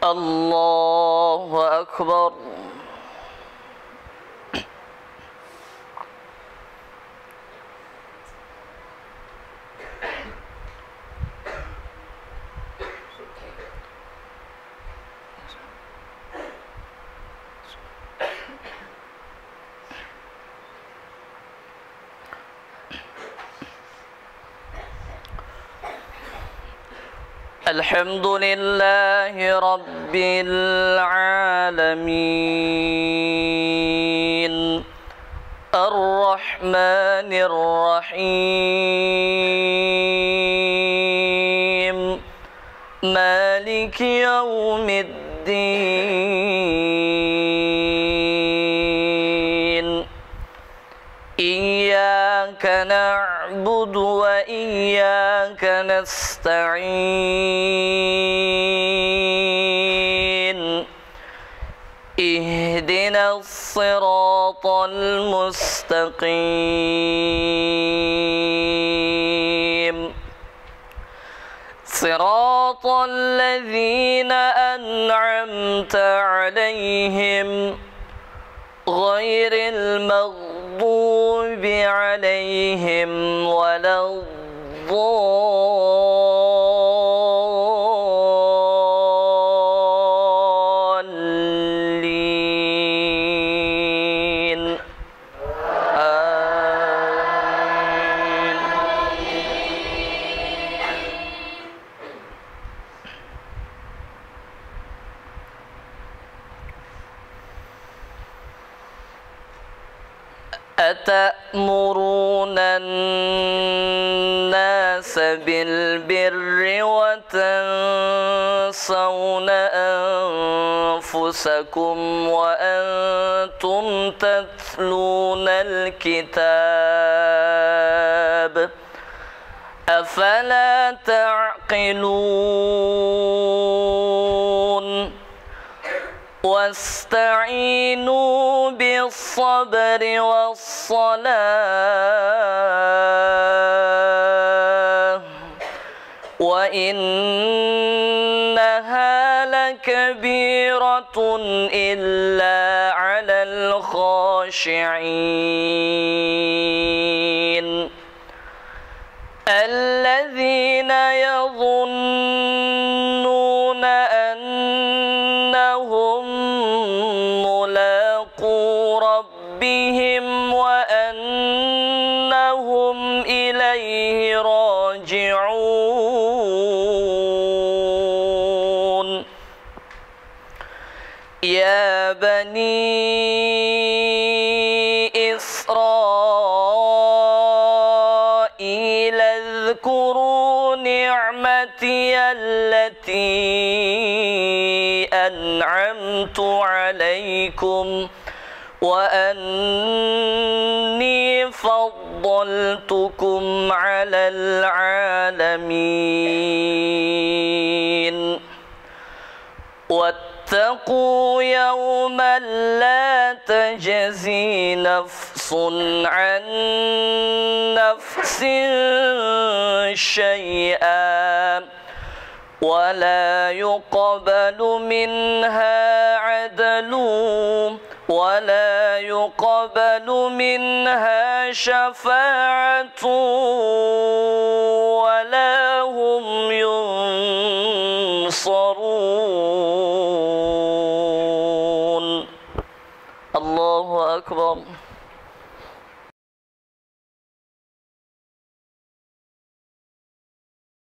الله أكبر. الحمد لله رب العالمين الرحمن الرحيم مالك يوم الدين إياك نعبد وإياك نستعين اهدنا الصراط المستقيم صراط الذين أنعمت عليهم غير المغضوب عليهم ولا الضالين آمين. أتأمرون الناس بالبر وتنسون أنفسكم وأنتم تتلون الكتاب أفلا تعقلون واستعينوا بالصبر والصلاة وإنها لكبيرة إلا على الخاشعين الذين يظنون أنهم ملاقو ربهم وأنهم إليه راجعون يا بني إسرائيل اذكروا نعمتي التي أنعمت عليكم وأني فضلتكم على العالمين واتقوا يوما لا تجزي نفس عن نفس شيئا ولا يقبل منها عدل ولا يقبل منها شفاعة ولا هم ينصرون. الله أكبر.